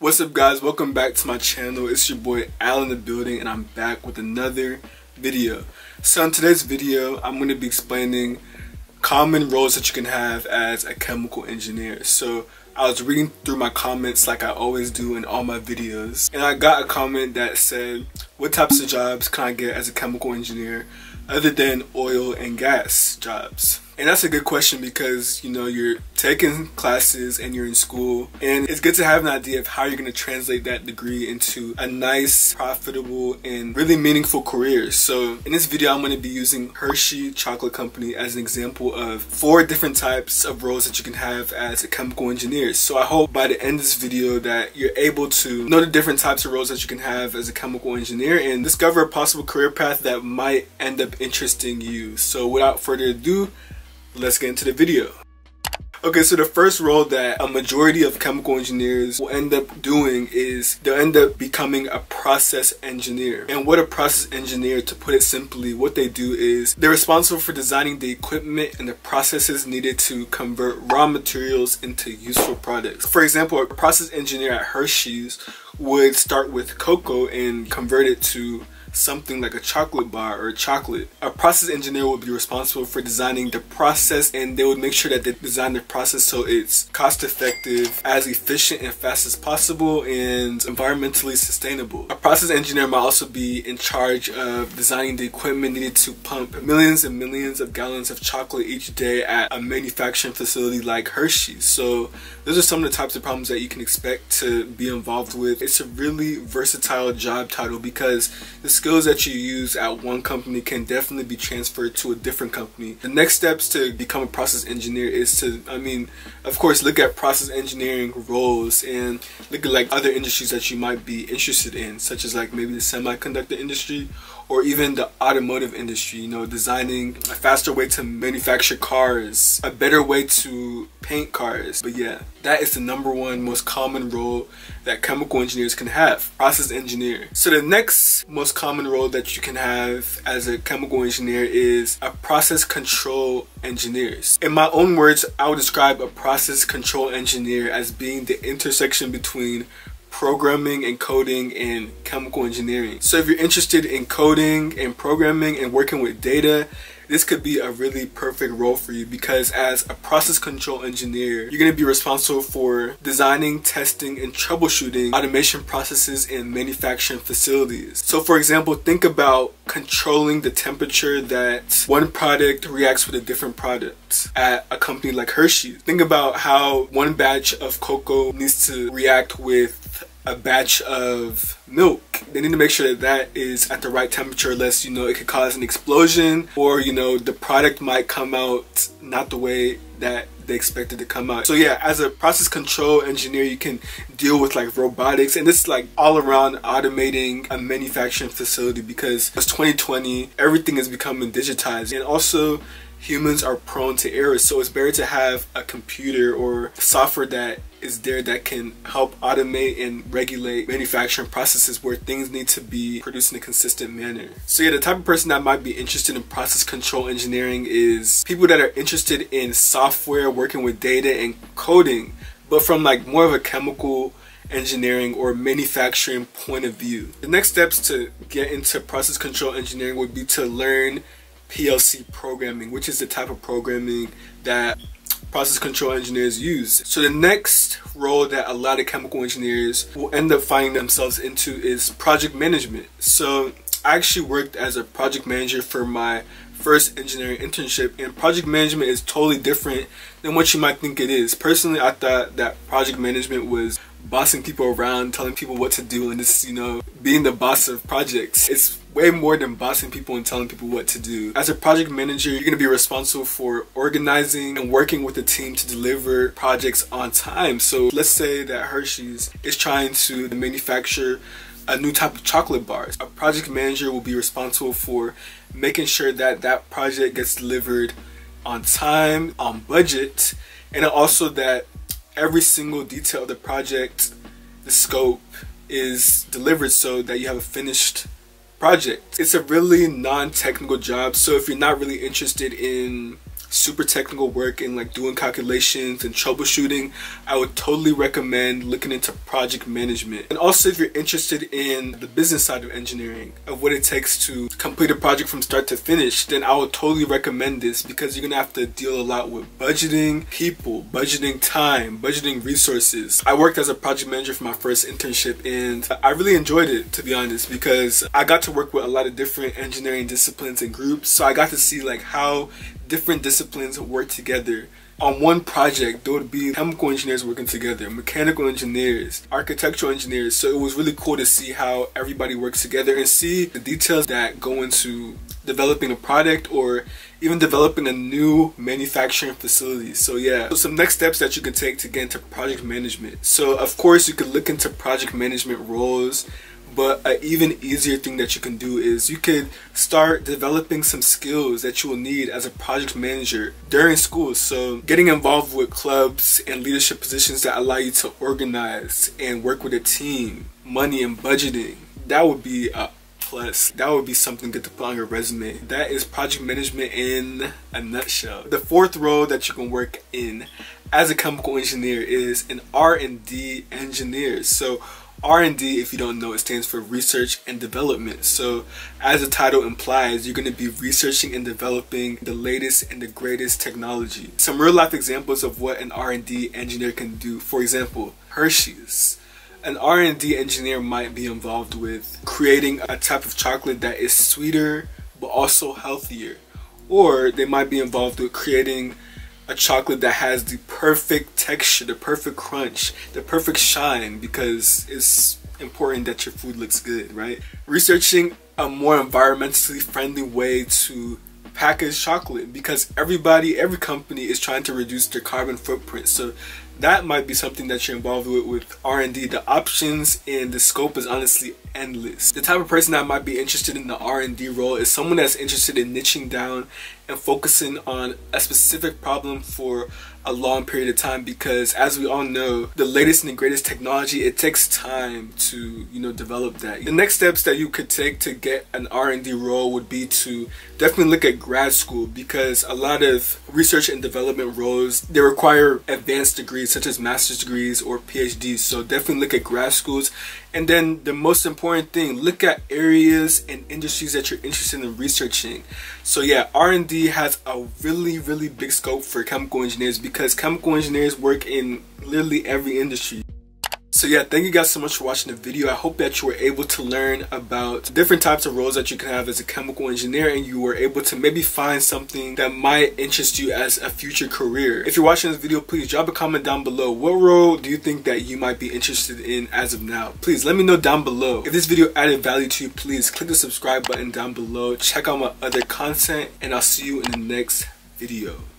What's up guys, welcome back to my channel. It's your boy Al in the building and I'm back with another video. So in today's video I'm going to be explaining common roles that you can have as a chemical engineer. So I was reading through my comments like I always do in all my videos, and I got a comment that said, what types of jobs can I get as a chemical engineer other than oil and gas jobs? And that's a good question because, you know, you're taking classes and you're in school, and it's good to have an idea of how you're going to translate that degree into a nice, profitable, and really meaningful career. So in this video, I'm going to be using Hershey Chocolate Company as an example of 4 different types of roles that you can have as a chemical engineer. So I hope by the end of this video that you're able to know the different types of roles that you can have as a chemical engineer and discover a possible career path that might end up interesting you. So without further ado, let's get into the video. Okay, so the first role that a majority of chemical engineers will end up doing is they'll end up becoming a process engineer. And what a process engineer, to put it simply, what they do is they're responsible for designing the equipment and the processes needed to convert raw materials into useful products. For example, a process engineer at Hershey's would start with cocoa and convert it to something like a chocolate bar or chocolate. A process engineer will be responsible for designing the process, and they would make sure that they design the process so it's cost effective, as efficient and fast as possible, and environmentally sustainable. A process engineer might also be in charge of designing the equipment needed to pump millions and millions of gallons of chocolate each day at a manufacturing facility like Hershey's. So those are some of the types of problems that you can expect to be involved with. It's a really versatile job title because the skills that you use at one company can definitely be transferred to a different company. The next steps to become a process engineer is to, of course, look at process engineering roles and look at like other industries that you might be interested in, such as like maybe the semiconductor industry or even the automotive industry, you know, designing a faster way to manufacture cars, a better way to paint cars. But yeah, that is the #1 most common role that chemical engineers can have, process engineer. So the next most common role that you can have as a chemical engineer is a process control engineer. In my own words, I would describe a process control engineer as being the intersection between programming and coding and chemical engineering. So if you're interested in coding and programming and working with data, this could be a really perfect role for you, because as a process control engineer, you're going to be responsible for designing, testing, and troubleshooting automation processes in manufacturing facilities. So for example, think about controlling the temperature that one product reacts with a different product at a company like Hershey. Think about how one batch of cocoa needs to react with a batch of milk. They need to make sure that that is at the right temperature, unless, you know, it could cause an explosion, or, you know, the product might come out not the way that they expected to come out. So yeah, as a process control engineer, you can deal with like robotics, and this is like all around automating a manufacturing facility, because it's 2020, everything is becoming digitized, and also humans are prone to errors. So it's better to have a computer or software that is there that can help automate and regulate manufacturing processes where things need to be produced in a consistent manner. So yeah, the type of person that might be interested in process control engineering is people that are interested in software, working with data and coding, but from like more of a chemical engineering or manufacturing point of view. The next steps to get into process control engineering would be to learn PLC programming, which is the type of programming that process control engineers use. So the next role that a lot of chemical engineers will end up finding themselves into is project management. So I actually worked as a project manager for my first engineering internship, and project management is totally different than what you might think it is. Personally, I thought that project management was bossing people around, telling people what to do, and just, you know, being the boss of projects. It's way more than bossing people and telling people what to do. As a project manager, you're going to be responsible for organizing and working with the team to deliver projects on time. So let's say that Hershey's is trying to manufacture a new type of chocolate bars. A project manager will be responsible for making sure that that project gets delivered on time, on budget, and also that every single detail of the project, the scope, is delivered so that you have a finished project. It's a really non-technical job, so if you're not really interested in super technical work and like doing calculations and troubleshooting, I would totally recommend looking into project management. And also, if you're interested in the business side of engineering, of what it takes to complete a project from start to finish, then I would totally recommend this, because you're gonna have to deal a lot with budgeting people, budgeting time, budgeting resources. I worked as a project manager for my first internship, and I really enjoyed it, to be honest, because I got to work with a lot of different engineering disciplines and groups. So I got to see like how different disciplines work together. On one project, there would be chemical engineers working together, mechanical engineers, architectural engineers. So it was really cool to see how everybody works together and see the details that go into developing a product or even developing a new manufacturing facility. So yeah, so some next steps that you can take to get into project management. So of course, you could look into project management roles, but an even easier thing that you can do is you could start developing some skills that you will need as a project manager during school. So getting involved with clubs and leadership positions that allow you to organize and work with a team, money and budgeting, that would be a plus. That would be something good to put on your resume. That is project management in a nutshell. The fourth role that you can work in as a chemical engineer is an R&D engineer. So R&D, if you don't know, it stands for research and development. So as the title implies, you're going to be researching and developing the latest and the greatest technology. Some real life examples of what an R&D engineer can do. For example, Hershey's. An R&D engineer might be involved with creating a type of chocolate that is sweeter but also healthier. Or they might be involved with creating a chocolate that has the perfect texture, the perfect crunch, the perfect shine, because it's important that your food looks good, right? Researching a more environmentally friendly way to package chocolate, because every company is trying to reduce their carbon footprint. So that might be something that you're involved with R&D. The options and the scope is honestly endless. The type of person that might be interested in the R&D role is someone that's interested in niching down and focusing on a specific problem for a long period of time, because as we all know, the latest and the greatest technology, it takes time to, develop that. The next steps that you could take to get an R&D role would be to definitely look at grad school, because a lot of research and development roles, they require advanced degrees such as master's degrees or PhDs. So definitely look at grad schools. And then the most important thing, look at areas and industries that you're interested in researching. So yeah, R&D has a really, really big scope for chemical engineers, because chemical engineers work in literally every industry. So yeah, thank you guys so much for watching the video. I hope that you were able to learn about different types of roles that you can have as a chemical engineer, and you were able to maybe find something that might interest you as a future career. If you're watching this video, please drop a comment down below. What role do you think that you might be interested in as of now? Please let me know down below. If this video added value to you, please click the subscribe button down below. Check out my other content, and I'll see you in the next video.